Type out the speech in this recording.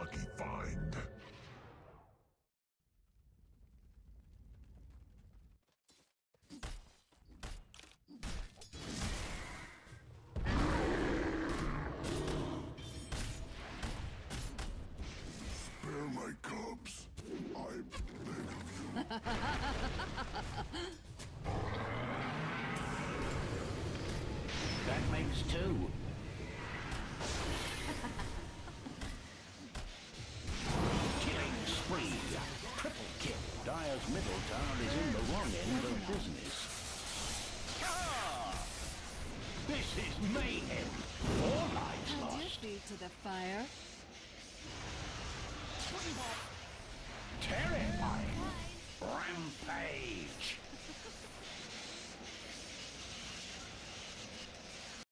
lucky find. Spare my cubs. I beg of you. That makes two. Killing spree. Triple kill. Dire's middle tower is in the wrong end of business. Ah! This is mayhem. Four lives Add your lost. feet to the fire. Terrifying. Rampage.